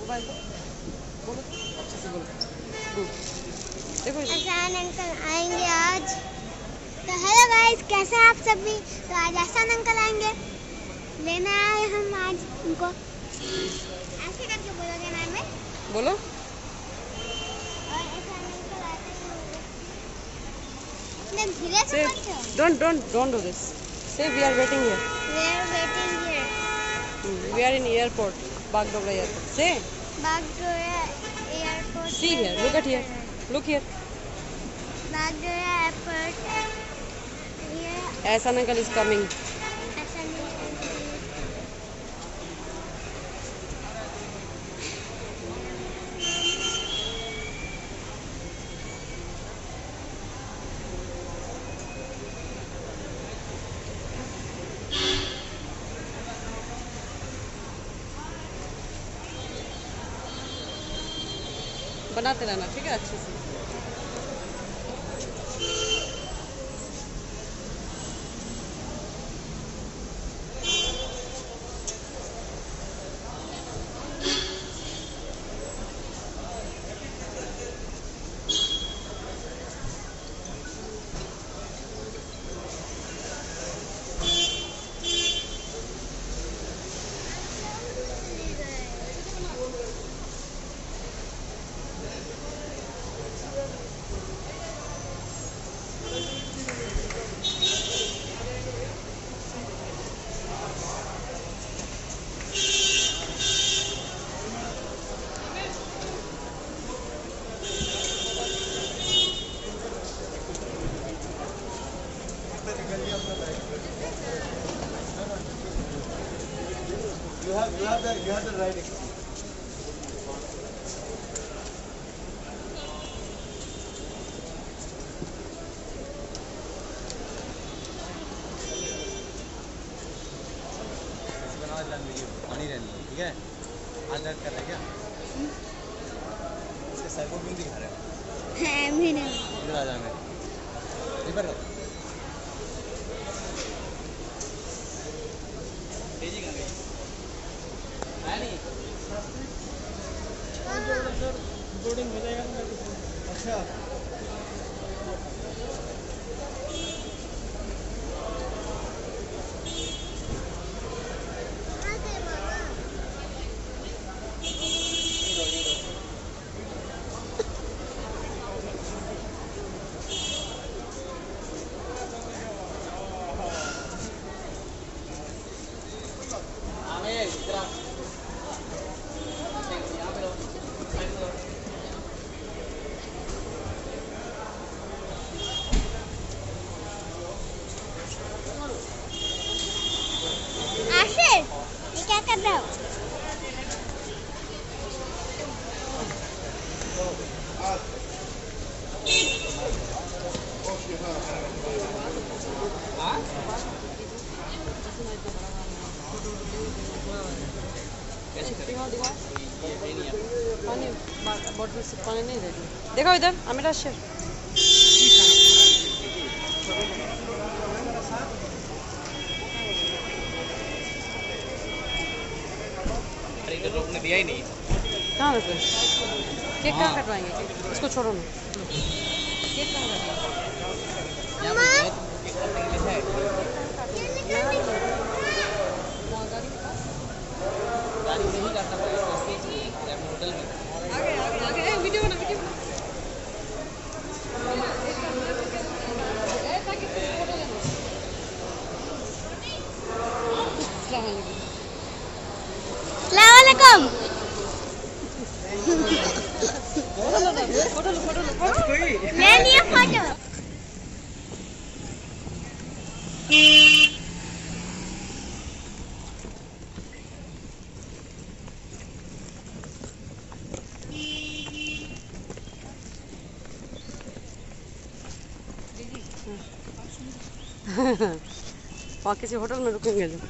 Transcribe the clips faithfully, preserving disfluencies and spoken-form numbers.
Mobile बोलो अच्छे से बोलो। देखो एहसान अंकल आएंगे आज। तो हेलो गाइस, कैसे हैं आप सभी। तो आज एहसान अंकल आएंगे, लेने आए हम आज उनको। ऐसे करके बोलोगे मैम में बोलो। और एहसान अंकल आते हैं। इतने धीरे से बोलते हो। Don't don't don't do this. Say we are waiting here. We are waiting here. We are in airport, Bagdogra airport. Say Bagdogra airport. See here, look at here, look here. Bagdogra airport. Ehsan uncle is coming. बनाते रहना, ठीक है, अच्छे से। You have, you have the, you have the right. पानी रहनी, ठीक है। आज दर्द कर रहा है क्या? इसके सर को क्यों दिखा रहे हो? है मेरे। इधर आ जा मेरे। इधर रहो। तेजी कहाँ गई? आया नहीं? सर बोर्डिंग हो जाएगा ना? अच्छा। क्या कर रहे हो? पानी बोतल से पानी नहीं दे दी। देखो इधर अमीरा शेर। रोकने दिया ही नहीं। कहाँ रुके? केक कहाँ कटवाएंगे? इसको छोड़ो ना। केक कहाँ कटवाएंगे? गाड़ी से ही करना पड़ेगा, होटल में। आगे आगे आगे वीडियो बना वीडियो बना। अस्सलाम वालेकुम। फोटो लो फोटो लो फोटो ले लिया फोटो। वहाँ किसी होटल में रुकेंगे जो।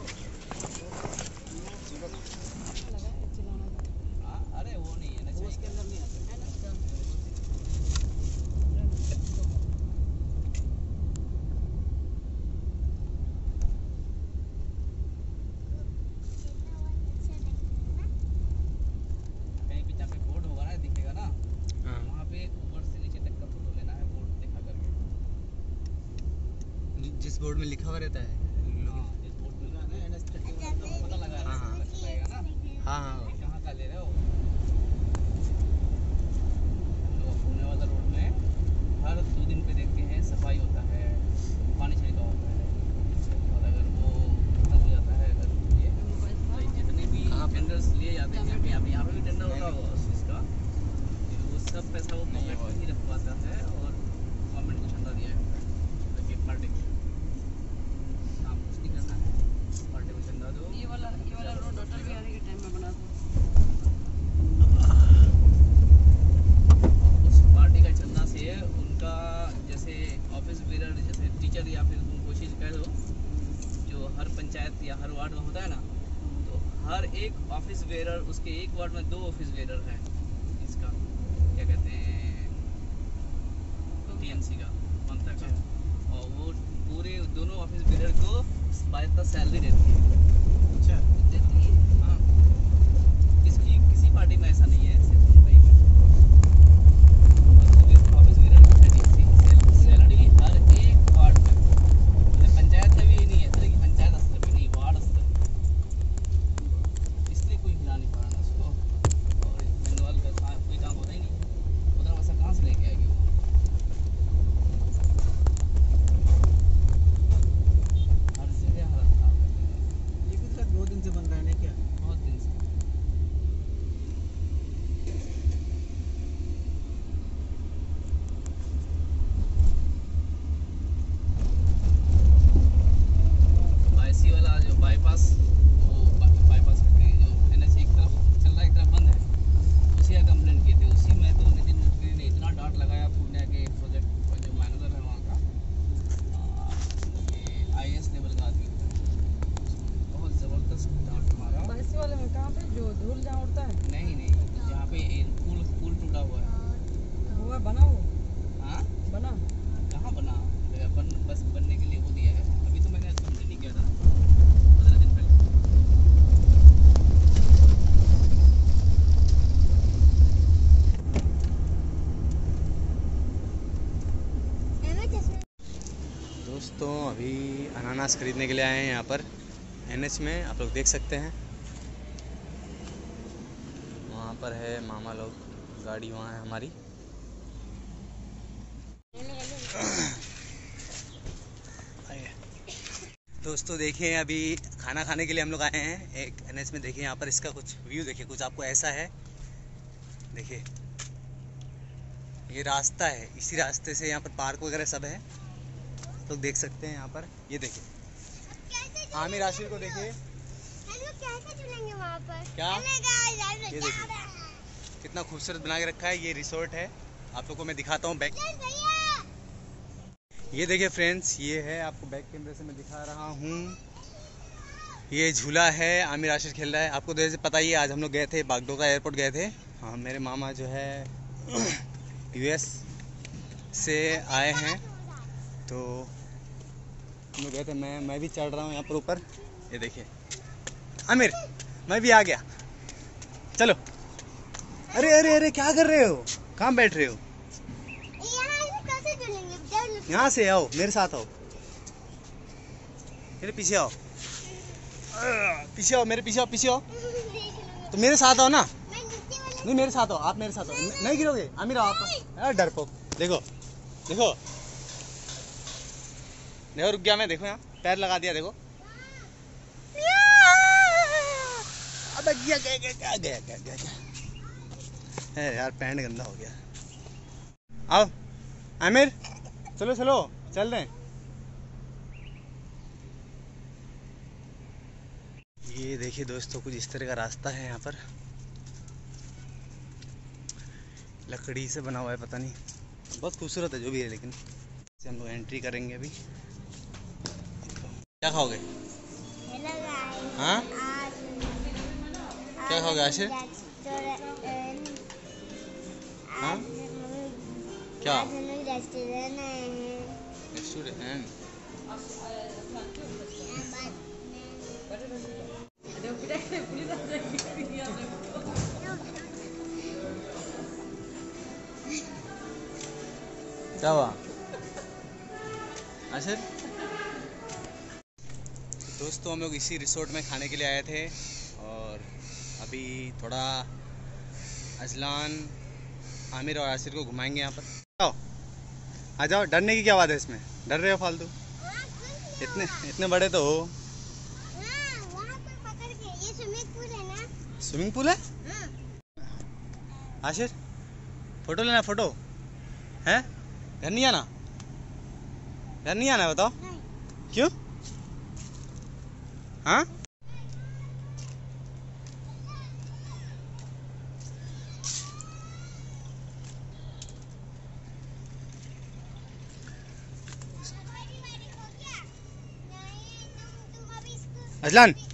अरे वो नहीं है ना। बोर्ड में लिखा हुआ रहता है। हाँ, इस बोर्ड में लगा है एन एच थर्टी वन का पता लगा हाँ, हाँ। लगेगा ना। हाँ हाँ कहाँ का ले रहे हो? हम लोग पुणे वाला रोड में हर दो दिन पे देखते हैं सफाई होता है, पानी छिड़काव होता है, और अगर वो खत्म हो जाता है अगर ये तो जितने भी कहाँ पे? टेंडर्स लिए जाते हैं यहाँ पे यहाँ पे यहाँ पे भी टेंडर होता होगा उस चीज़ का, तो वो सब पैसा वो गवर्नमेंट ही रखवाता है और गवर्नमेंट को चंदा दिया जाता है ताकि पर डे काम कुछ नहीं करना है, पर डे को चंदा दो। ये वाला ये वाला रोड अटल बिहारी के टाइम में बना था। उस पार्टी का चंदा से उनका जैसे ऑफिस बेरर जैसे टीचर या फिर तुम कोई चीज़ कह दो जो हर पंचायत या हर वार्ड में होता है ना, तो हर एक ऑफिस बेरर उसके एक वार्ड में दो ऑफिस बेरर हैं इसका क्या कहते हैं टीएमसी का ममता का, और वो पूरे दोनों ऑफिस बेरर को बायता सैलरी देती है। अच्छा देती है हाँ, किसी किसी पार्टी में ऐसा नहीं है, सिर्फ उनका ही है। ऑफिस बेरर की सैलरी हर एक वार्ड में, मतलब पंचायत में भी नहीं है तरह की, पंचायत स्तर पे नहीं, वार्ड स्तर पे, इसलिए कोई हिला नहीं पा रहा ना उसको, और बंगाल का सा- कोई काम होता ही नहीं, उधर वैसा कहाँ से लेके आएगी वो। हर जगह हालत खराब है, ये भी तक दो दिन से बन रहा है ना क्या? बहुत दिन से। बाईसी वाला जो बाईपास वो बा- बाईपास करके जो एनएच एक तरफ चल रहा है एक तरफ बंद है, उसी का कंप्लेंट किए थे, उसी में तो नितिन गडकरी ने इतना डांट लगाया पूर्णिया के प्रोजेक्ट का जो मैनेजर है वहाँ का, आई ए एस लेवल का आदमी था, बहुत ज़बरदस्त डांट मारा। बाईसी वाले में कहाँ पे जो धूल जहाँ उड़ता है नहीं नहीं जहाँ पे ये पुल पुल टूटा हुआ है। वो है बना वो हाँ बना कहाँ बना बन बस बनने के लिए वो दिया है, अभी तो मैंने कंप्लीट नहीं किया था पंद्रह दिन पहले। दोस्तों अभी अनानास खरीदने के लिए आए हैं यहाँ पर एनएच में, आप लोग देख सकते हैं। वहाँ पर है मामा लोग, गाड़ी वहाँ है हमारी। आइए। दोस्तों देखिए अभी खाना खाने के लिए हम लोग आए हैं एक एनएच में। देखिए यहाँ पर इसका कुछ व्यू देखिए, कुछ आपको ऐसा है। देखिए ये रास्ता है, इसी रास्ते से यहाँ पर पार्क वगैरह सब है, आप लोग देख सकते हैं यहाँ पर। ये देखिए आमिर आशिर को देखिए हम लोग कैसे चलेंगे वहाँ पर? क्या? चले guys, हम लोग ये जा देखिए। रहे हैं। कितना खूबसूरत बना के रखा है। ये रिसोर्ट है, आप लोग को मैं दिखाता हूँ बैक। चल भैया। ये देखिए फ्रेंड्स, ये है, आपको बैक कैमरे से मैं दिखा रहा हूँ। ये झूला है, आमिर आशिर खेल रहा है। आपको जैसे पता ही है आज हम लोग गए थे बागडोगरा एयरपोर्ट गए थे। हाँ मेरे मामा जो है यूएस से आए हैं, तो हम लोग गए थे। मैं मैं भी चढ़ रहा हूँ यहाँ पर ऊपर। ये देखिए आमिर, मैं भी आ गया, चलो। अरे अरे अरे क्या कर रहे हो, कहाँ बैठ रहे हो? यहाँ से कैसे चलेंगे? चल। यहाँ से आओ, मेरे साथ आओ, मेरे पीछे आओ, पीछे आओ, मेरे पीछे आओ, पीछे आओ। तो मेरे साथ आओ ना। मैं नीचे वाले नहीं मेरे साथ आओ, आप मेरे साथ आओ। न- नहीं गिरोगे आमिर, आओ आप। यार डरपोक, देखो देखो देखो, रुक गया मैं, देखो यहाँ पैर लगा दिया, देखो। अबे गया गया गया गया गया गया गया गया। है यार, पैंट गंदा हो गया। आओ आमिर, चलो चलो चल रहे हैं। ये देखिए दोस्तों, कुछ इस तरह का रास्ता है यहाँ पर, लकड़ी से बना हुआ है, पता नहीं, बहुत खूबसूरत है जो भी है। लेकिन से हम लोग एंट्री करेंगे अभी। क्या खाओगे? Hello guys. हाँ आज क्या खाओगे आशिर? रेस्टोरेंट। हाँ? आज हम लोग- क्या? आज हम लोग रेस्टोरेंट आए हैं। रेस्टोरेंट? क्या हुआ आशिर? दोस्तों हम लोग इसी रिसोर्ट में खाने के लिए आए थे और अभी थोड़ा अजलान, आमिर और आसिर को घुमाएंगे यहाँ पर। आओ आ जाओ, डरने की क्या बात है इसमें, डर रहे हो फालतू? इतने इतने बड़े तो हो। स्विमिंग पूल है? आशिर फोटो लेना, फोटो है? घर नहीं आना? घर नहीं आना बताओ क्यों? हाँ अजलान